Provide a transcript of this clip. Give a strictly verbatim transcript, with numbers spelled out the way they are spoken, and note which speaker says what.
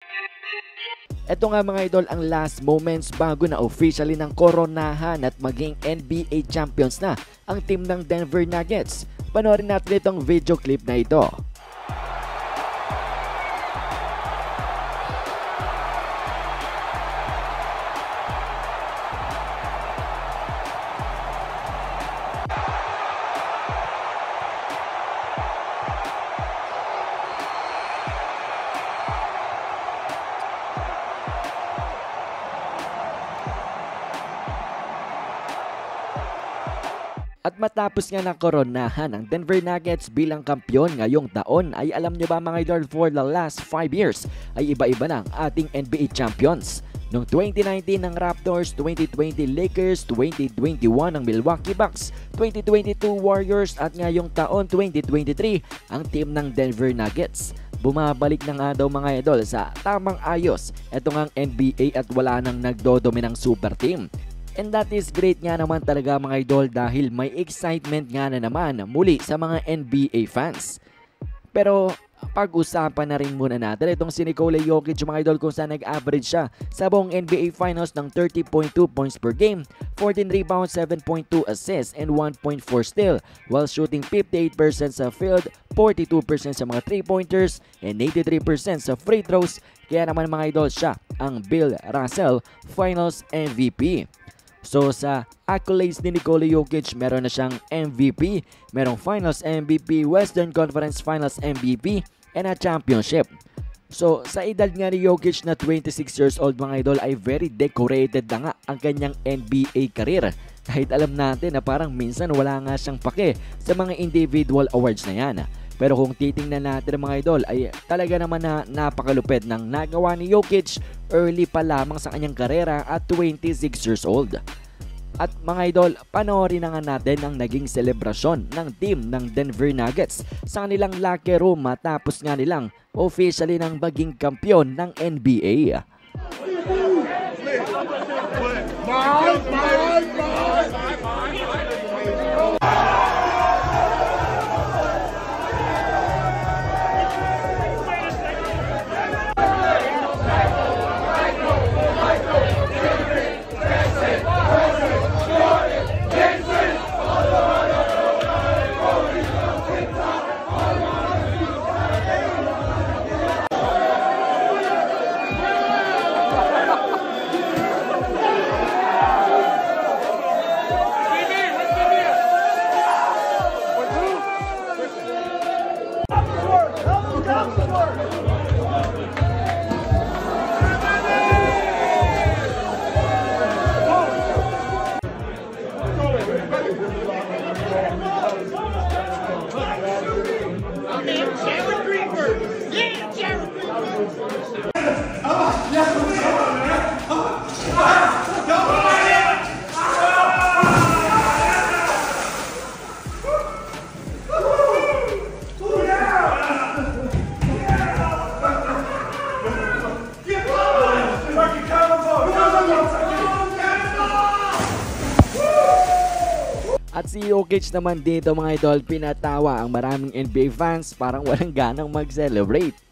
Speaker 1: Ito nga mga idol ang last moments bago na officially ng koronahan at maging N B A champions na ang team ng Denver Nuggets. Panoorin natin itong video clip na ito. At matapos nga na koronahan ang Denver Nuggets bilang kampiyon ngayong taon ay alam nyo ba mga idol, for the last five years ay iba-iba na ang ating N B A champions. Noong twenty nineteen ng Raptors, twenty twenty Lakers, twenty twenty-one ang Milwaukee Bucks, twenty twenty-two Warriors at ngayong taon twenty twenty-three ang team ng Denver Nuggets. Bumabalik na nga daw mga idol sa tamang ayos ito ngang N B A at wala nang nagdodominang super team. And that is great nga naman talaga mga idol dahil may excitement nga na naman muli sa mga N B A fans. Pero pag-usapan na rin muna natin itong si Nikola Jokic mga idol kung saan nag-average siya sa buong N B A Finals ng thirty point two points per game, fourteen rebounds, seven point two assists, and one point four steal while shooting fifty-eight percent sa field, forty-two percent sa mga three-pointers, and eighty-three percent sa free throws. Kaya naman mga idol siya ang Bill Russell Finals M V P. So sa accolades ni Nikola Jokic, meron na siyang M V P, merong Finals M V P, Western Conference Finals M V P, and a championship. So sa edad nga ni Jokic na twenty-six years old mga idol ay very decorated na nga ang kanyang N B A career. Kahit alam natin na parang minsan wala nga siyang pake sa mga individual awards na yan. Pero kung titingnan natin mga idol ay talaga naman na napakalupit ng nagawa ni Jokic early pa lamang sa kanyang karera at twenty-six years old. At mga idol, panoorin na nga natin ang naging selebrasyon ng team ng Denver Nuggets sa kanilang locker room matapos nga nilang officially nang maging kampiyon ng N B A. At si Jokic naman dito mga idol, pinatawa ang maraming N B A fans, parang walang ganang mag-celebrate.